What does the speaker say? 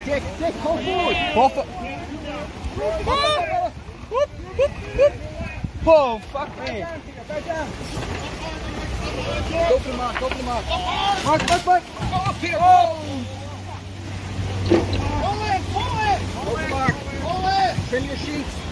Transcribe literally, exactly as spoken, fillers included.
Dick, Dick, go forward. Go for... Whoop, whoop, whoop. Oh, fuck me. Go for the mark, go for the mark. Mark, mark, mark. Go up here. Oh. Pull it, pull it. Go for the mark. Pull it. Fill your sheets.